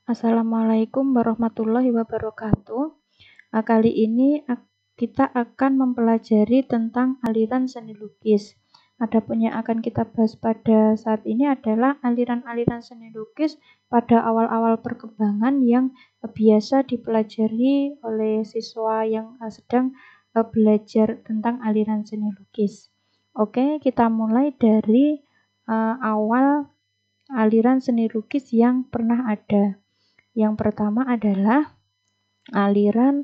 Assalamualaikum warahmatullahi wabarakatuh. Kali ini kita akan mempelajari tentang aliran seni lukis. Adapun yang akan kita bahas pada saat ini adalah aliran-aliran seni lukis pada awal-awal perkembangan yang biasa dipelajari oleh siswa yang sedang belajar tentang aliran seni lukis. Oke, kita mulai dari awal aliran seni lukis yang pernah ada. Yang pertama adalah aliran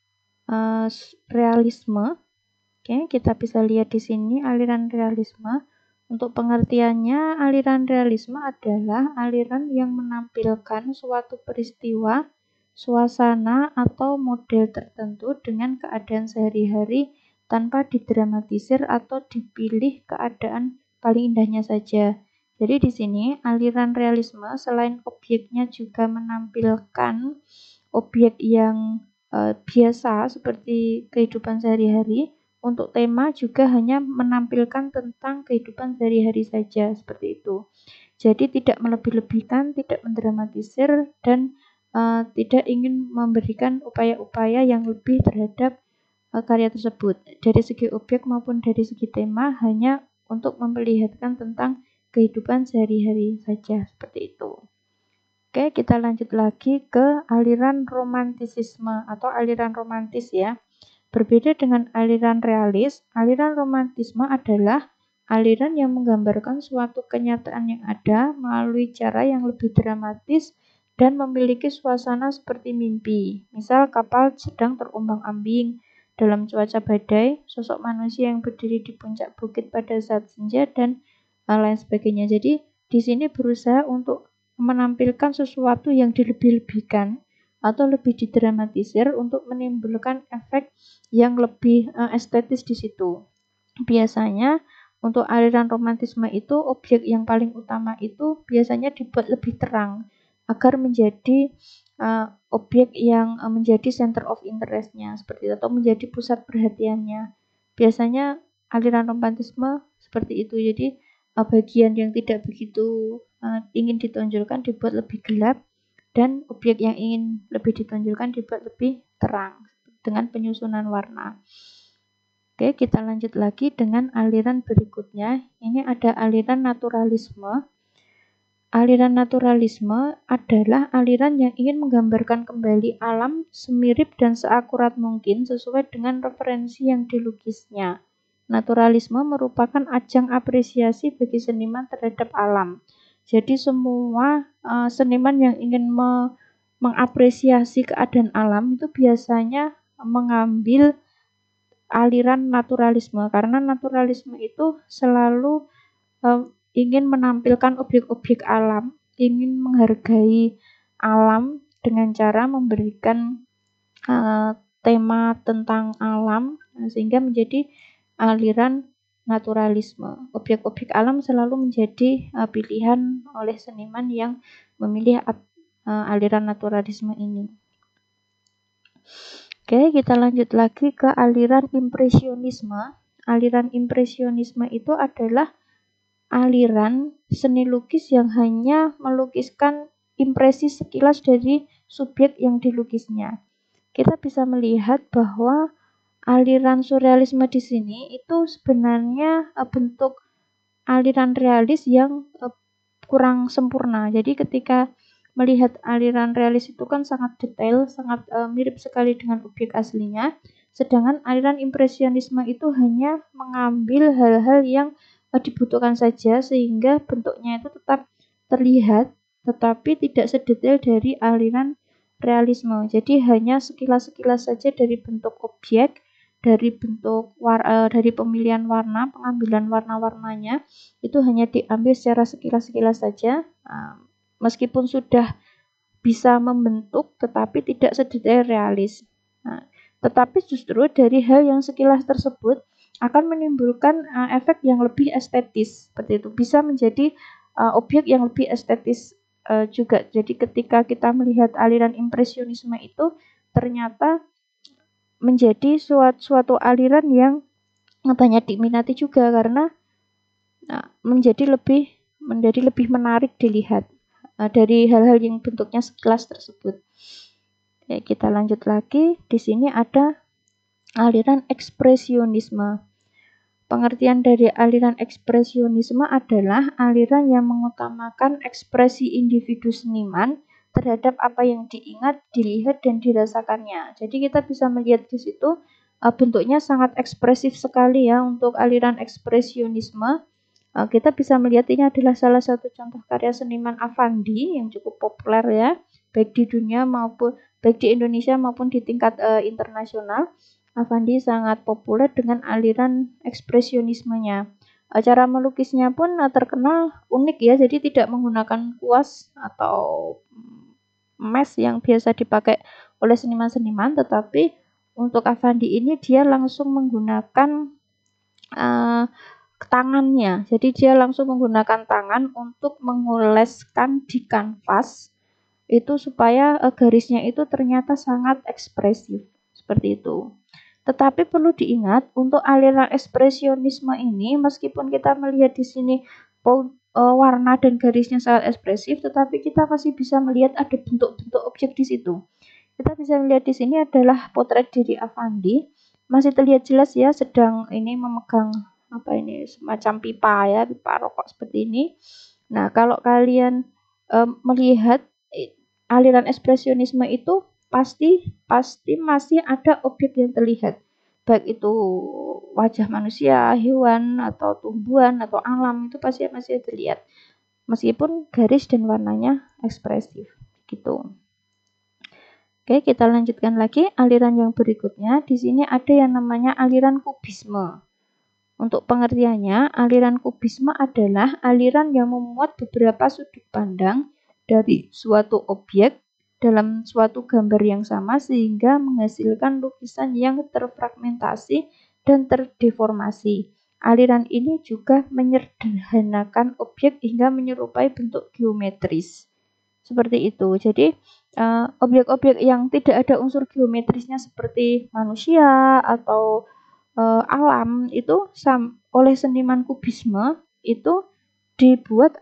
realisme. Oke, kita bisa lihat di sini aliran realisme. Untuk pengertiannya, aliran realisme adalah aliran yang menampilkan suatu peristiwa, suasana, atau model tertentu dengan keadaan sehari-hari tanpa didramatisir atau dipilih keadaan paling indahnya saja. Jadi di sini aliran realisme selain objeknya juga menampilkan objek yang biasa seperti kehidupan sehari-hari. Untuk tema juga hanya menampilkan tentang kehidupan sehari-hari saja, seperti itu. Jadi tidak melebih-lebihkan, tidak mendramatisir, dan tidak ingin memberikan upaya-upaya yang lebih terhadap karya tersebut. Dari segi objek maupun dari segi tema hanya untuk memperlihatkan tentang kehidupan sehari-hari saja, seperti itu. Oke, kita lanjut lagi ke aliran romantisisme atau aliran romantis ya. Berbeda dengan aliran realis, aliran romantisme adalah aliran yang menggambarkan suatu kenyataan yang ada melalui cara yang lebih dramatis dan memiliki suasana seperti mimpi. Misal kapal sedang terombang-ambing dalam cuaca badai, sosok manusia yang berdiri di puncak bukit pada saat senja, dan lain sebagainya. Jadi di sini berusaha untuk menampilkan sesuatu yang dilebih-lebihkan atau lebih didramatisir untuk menimbulkan efek yang lebih estetis di situ. Biasanya untuk aliran romantisme itu objek yang paling utama itu biasanya dibuat lebih terang agar menjadi objek yang menjadi center of interest-nya seperti itu, atau menjadi pusat perhatiannya. Biasanya aliran romantisme seperti itu. Jadi bagian yang tidak begitu ingin ditonjolkan dibuat lebih gelap, dan objek yang ingin lebih ditonjolkan dibuat lebih terang dengan penyusunan warna. Oke, kita lanjut lagi dengan aliran berikutnya. Ini ada aliran naturalisme. Aliran naturalisme adalah aliran yang ingin menggambarkan kembali alam semirip dan seakurat mungkin sesuai dengan referensi yang dilukisnya. Naturalisme merupakan ajang apresiasi bagi seniman terhadap alam. Jadi semua seniman yang ingin mengapresiasi keadaan alam itu biasanya mengambil aliran naturalisme, karena naturalisme itu selalu ingin menampilkan objek-objek alam, ingin menghargai alam dengan cara memberikan tema tentang alam, sehingga menjadi aliran naturalisme. Objek-objek alam selalu menjadi pilihan oleh seniman yang memilih aliran naturalisme ini. Oke, kita lanjut lagi ke aliran impresionisme. Aliran impresionisme itu adalah aliran seni lukis yang hanya melukiskan impresi sekilas dari subjek yang dilukisnya. Kita bisa melihat bahwa aliran surrealisme di sini itu sebenarnya bentuk aliran realis yang kurang sempurna. Jadi ketika melihat aliran realis itu kan sangat detail, sangat mirip sekali dengan objek aslinya. Sedangkan aliran impresionisme itu hanya mengambil hal-hal yang dibutuhkan saja sehingga bentuknya itu tetap terlihat, tetapi tidak sedetail dari aliran realisme. Jadi hanya sekilas-sekilas saja dari bentuk objek, dari bentuk dari pemilihan warna, pengambilan warna-warnanya itu hanya diambil secara sekilas-sekilas saja, meskipun sudah bisa membentuk tetapi tidak sedetail realis. Tetapi justru dari hal yang sekilas tersebut akan menimbulkan efek yang lebih estetis, seperti itu, bisa menjadi objek yang lebih estetis juga. Jadi ketika kita melihat aliran impresionisme itu ternyata menjadi suatu aliran yang banyak diminati juga, karena menjadi lebih menarik dilihat. dari hal-hal yang bentuknya sekelas tersebut. Ya, kita lanjut lagi. Di sini ada aliran ekspresionisme. Pengertian dari aliran ekspresionisme adalah aliran yang mengutamakan ekspresi individu seniman terhadap apa yang diingat, dilihat, dan dirasakannya. Jadi kita bisa melihat di situ bentuknya sangat ekspresif sekali ya untuk aliran ekspresionisme. Kita bisa melihat ini adalah salah satu contoh karya seniman Affandi yang cukup populer ya, baik di dunia maupun baik di Indonesia maupun di tingkat internasional. Affandi sangat populer dengan aliran ekspresionismenya. Cara melukisnya pun terkenal unik ya, jadi tidak menggunakan kuas atau mesh yang biasa dipakai oleh seniman-seniman, tetapi untuk Affandi ini dia langsung menggunakan tangannya. Jadi dia langsung menggunakan tangan untuk mengoleskan di kanvas itu supaya garisnya itu ternyata sangat ekspresif. Seperti itu. Tetapi perlu diingat untuk aliran ekspresionisme ini meskipun kita melihat di sini warna dan garisnya sangat ekspresif, tetapi kita masih bisa melihat ada bentuk-bentuk objek di situ. Kita bisa melihat di sini adalah potret diri Affandi. Masih terlihat jelas ya sedang ini memegang semacam pipa ya, pipa rokok seperti ini. Nah, kalau kalian melihat aliran ekspresionisme itu pasti masih ada objek yang terlihat, baik itu wajah manusia, hewan, atau tumbuhan, atau alam, itu pasti masih terlihat meskipun garis dan warnanya ekspresif gitu. Oke, kita lanjutkan lagi aliran yang berikutnya. Di sini ada yang namanya aliran kubisme. Untuk pengertiannya, aliran kubisme adalah aliran yang memuat beberapa sudut pandang dari suatu objek dalam suatu gambar yang sama sehingga menghasilkan lukisan yang terfragmentasi dan terdeformasi. Aliran ini juga menyederhanakan objek hingga menyerupai bentuk geometris. Seperti itu. Jadi, objek-objek yang tidak ada unsur geometrisnya seperti manusia atau alam itu oleh seniman kubisme itu dibuat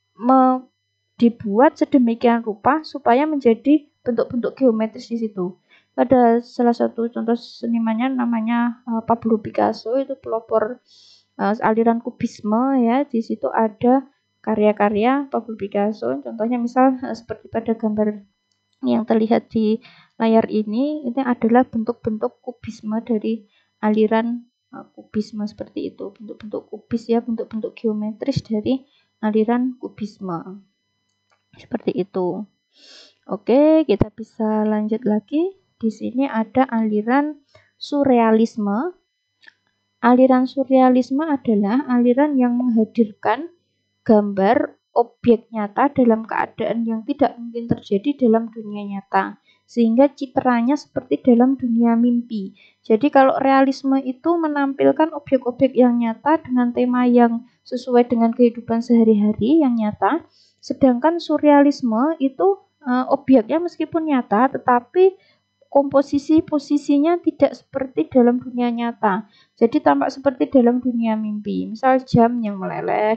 sedemikian rupa supaya menjadi bentuk-bentuk geometris di situ. Ada salah satu contoh senimannya namanya Pablo Picasso, itu pelopor aliran kubisme ya. Di situ ada karya-karya Pablo Picasso, contohnya misal seperti pada gambar yang terlihat di layar ini adalah bentuk-bentuk kubisme dari aliran kubisme seperti itu, bentuk-bentuk kubis ya, bentuk-bentuk geometris dari aliran kubisme. Seperti itu. Oke, kita bisa lanjut lagi. Di sini ada aliran surrealisme. Aliran surrealisme adalah aliran yang menghadirkan gambar objek nyata dalam keadaan yang tidak mungkin terjadi dalam dunia nyata, sehingga citranya seperti dalam dunia mimpi. Jadi kalau realisme itu menampilkan objek-objek yang nyata dengan tema yang sesuai dengan kehidupan sehari-hari yang nyata, sedangkan surrealisme itu objeknya meskipun nyata tetapi posisinya tidak seperti dalam dunia nyata. Jadi tampak seperti dalam dunia mimpi. Misal jam yang meleleh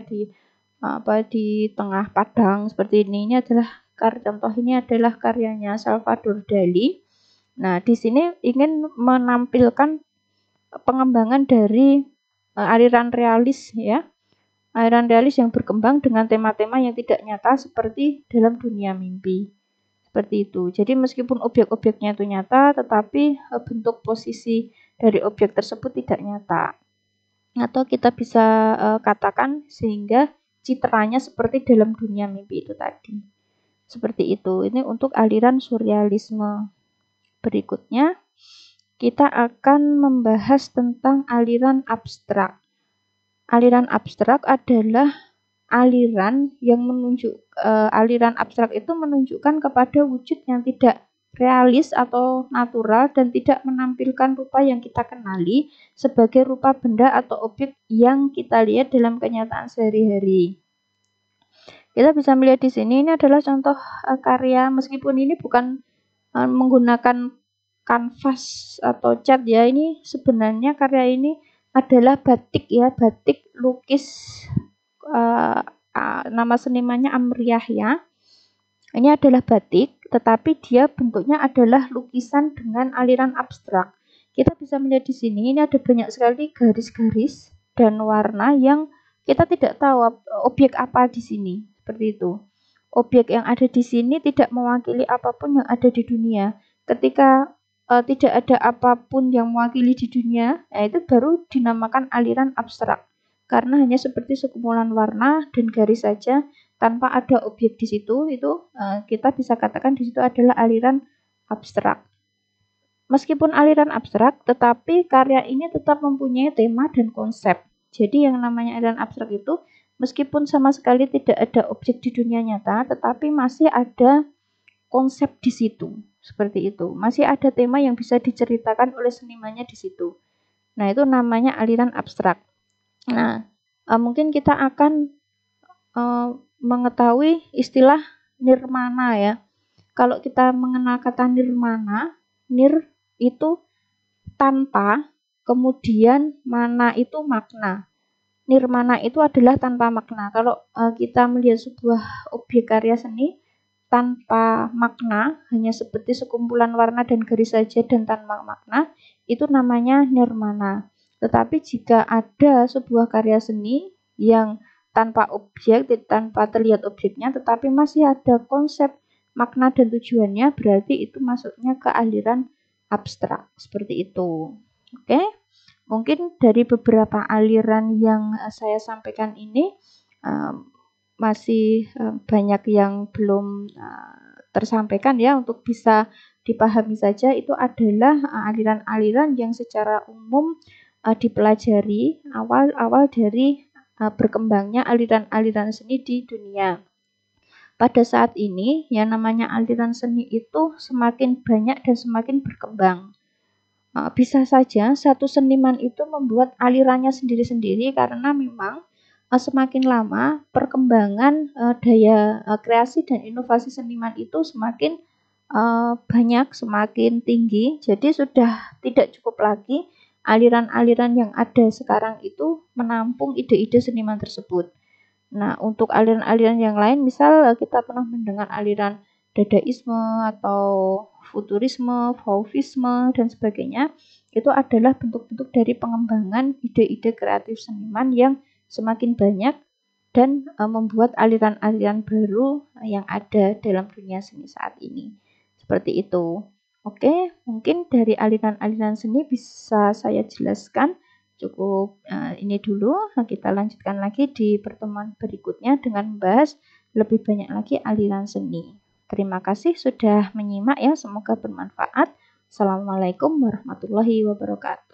di tengah padang seperti ini. Ini adalah contoh ini adalah karyanya Salvador Dali. Nah, di sini ingin menampilkan pengembangan dari aliran realis ya. Aliran realis yang berkembang dengan tema-tema yang tidak nyata seperti dalam dunia mimpi. Seperti itu. Jadi meskipun objek-objeknya itu nyata, tetapi bentuk posisi dari objek tersebut tidak nyata. Atau kita bisa katakan sehingga citranya seperti dalam dunia mimpi itu tadi. Seperti itu. Ini untuk aliran surrealisme. Berikutnya, kita akan membahas tentang aliran abstrak. Aliran abstrak adalah aliran abstrak itu menunjukkan kepada wujud yang tidak realis atau natural dan tidak menampilkan rupa yang kita kenali sebagai rupa benda atau objek yang kita lihat dalam kenyataan sehari-hari. Kita bisa melihat di sini ini adalah contoh karya, meskipun ini bukan menggunakan kanvas atau cat ya, ini sebenarnya karya ini adalah batik ya, batik lukis nama senimannya Amr Yahya. Ini adalah batik, tetapi dia bentuknya adalah lukisan dengan aliran abstrak. Kita bisa melihat di sini, ini ada banyak sekali garis-garis dan warna yang kita tidak tahu objek apa di sini, seperti itu. Objek yang ada di sini tidak mewakili apapun yang ada di dunia. Ketika tidak ada apapun yang mewakili di dunia, itu baru dinamakan aliran abstrak. Karena hanya seperti sekumpulan warna dan garis saja, tanpa ada objek di situ, itu kita bisa katakan di situ adalah aliran abstrak. Meskipun aliran abstrak, tetapi karya ini tetap mempunyai tema dan konsep. Jadi yang namanya aliran abstrak itu, meskipun sama sekali tidak ada objek di dunia nyata, tetapi masih ada konsep di situ. Seperti itu. Masih ada tema yang bisa diceritakan oleh senimannya di situ. Nah, itu namanya aliran abstrak. Nah, mungkin kita akan mengetahui istilah nirmana ya. Kalau kita mengenal kata nirmana, nir itu tanpa, kemudian mana itu makna. Nirmana itu adalah tanpa makna. Kalau kita melihat sebuah objek karya seni tanpa makna, hanya seperti sekumpulan warna dan garis saja dan tanpa makna, itu namanya nirmana. Tetapi jika ada sebuah karya seni yang tanpa objek, tanpa terlihat objeknya, tetapi masih ada konsep, makna, dan tujuannya, berarti itu masuknya ke aliran abstrak. Seperti itu. Oke, mungkin dari beberapa aliran yang saya sampaikan ini, masih banyak yang belum tersampaikan ya, untuk bisa dipahami saja. Itu adalah aliran-aliran yang secara umum dipelajari awal dari berkembangnya aliran-aliran seni di dunia. Pada saat ini, yang namanya aliran seni itu semakin banyak dan semakin berkembang. Bisa saja satu seniman itu membuat alirannya sendiri-sendiri karena memang semakin lama perkembangan daya kreasi dan inovasi seniman itu semakin banyak, semakin tinggi. Jadi sudah tidak cukup lagi aliran-aliran yang ada sekarang itu menampung ide-ide seniman tersebut. Nah, untuk aliran-aliran yang lain, misal kita pernah mendengar aliran dadaisme atau futurisme, fauvisme, dan sebagainya, itu adalah bentuk-bentuk dari pengembangan ide-ide kreatif seniman yang semakin banyak dan membuat aliran-aliran baru yang ada dalam dunia seni saat ini. Seperti itu. Oke, mungkin dari aliran-aliran seni bisa saya jelaskan. Cukup ini dulu. Kita lanjutkan lagi di pertemuan berikutnya dengan membahas lebih banyak lagi aliran seni. Terima kasih sudah menyimak ya, semoga bermanfaat. Assalamualaikum warahmatullahi wabarakatuh.